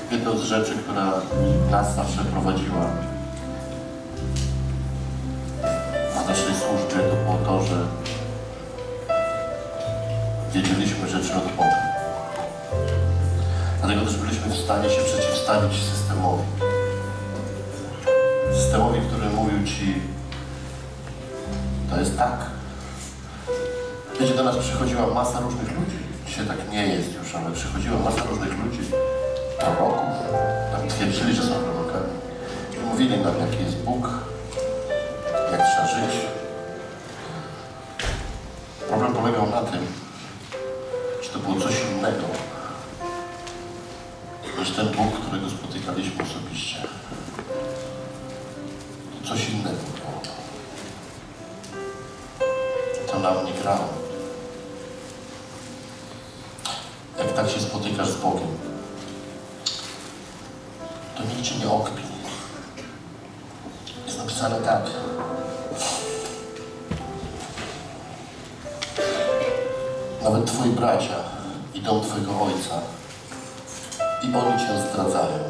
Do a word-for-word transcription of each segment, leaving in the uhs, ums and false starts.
Jedną z rzeczy, która nas zawsze prowadziła w naszej służbie, to było to, że wiedzieliśmy rzeczy od Boga. Dlatego też byliśmy w stanie się przeciwstawić systemowi. Systemowi, który mówił Ci, to jest tak. Wiecie, do nas przychodziła masa różnych ludzi. Dzisiaj tak nie jest już, ale przychodziła masa różnych ludzi, proroków, tam twierdzili, że są prorokami. I mówili nam, jaki jest Bóg, jak trzeba żyć. Problem polegał na tym, że to było coś innego niż ten Bóg, którego spotykaliśmy osobiście. To coś innego było. To nam nie grało. Jak tak się spotykasz z Bogiem, to nikt Cię nie okpi. Jest napisane tak. Nawet Twoi bracia i dom Twojego Ojca, i oni Cię zdradzają.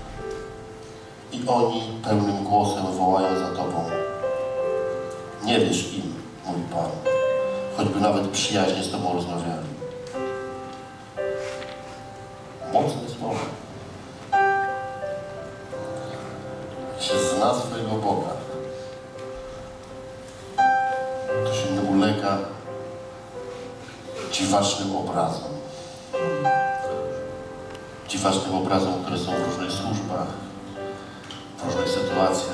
I oni pełnym głosem wołają za Tobą. Nie wierz im, mówi Pan, choćby nawet przyjaźnie z Tobą rozmawiali. Mocne słowo. Jak się zna swojego Boga, to się nie ulega dziwacznym obrazom. Dziwacznym obrazom, które są w różnych służbach, w różnych sytuacjach.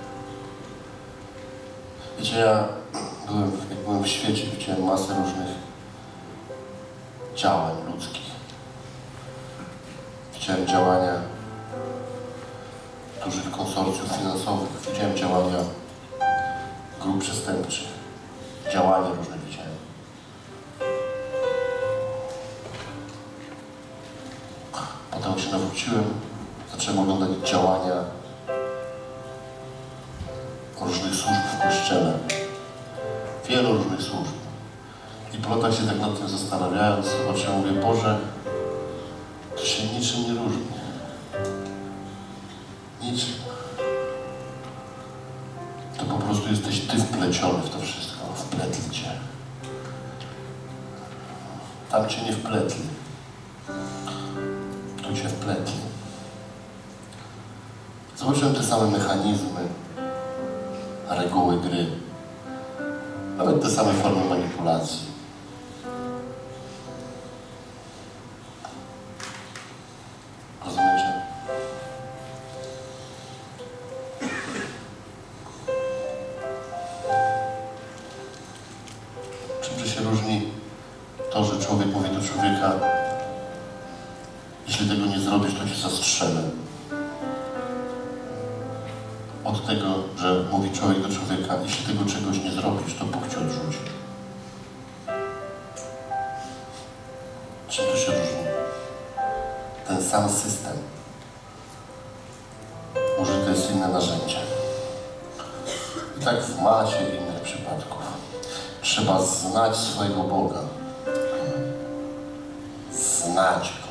Wiecie, ja byłem, jak byłem w świecie, widziałem masę różnych działań ludzkich. Widziałem działania dużych konsorcjów finansowych, widziałem działania grup przestępczych, działania różne widziałem. Potem się nawróciłem, zacząłem oglądać działania różnych służb w Kościele. Wielu różnych służb. I po latach się tak nad tym zastanawiając, zobaczyłem, mówię, Boże, to się niczym nie różni. Niczym. To po prostu jesteś Ty wpleciony w to wszystko. Wpletli Cię. Tam Cię nie wpletli. Tu Cię wpletli. Zobaczyłem te same mechanizmy, reguły gry. Nawet te same formy manipulacji. Rozumiecie? Czym się różni to, że człowiek mówi do człowieka, jeśli tego nie zrobisz, to Cię zastrzelę, od tego, że mówi człowiek do człowieka, jeśli tego czegoś nie zrobisz, to Bóg Cię odrzuci. Czym to się różni? Ten sam system. Użyte jest inne narzędzie. I tak w masie innych przypadków. Trzeba znać swojego Boga. Znać Go.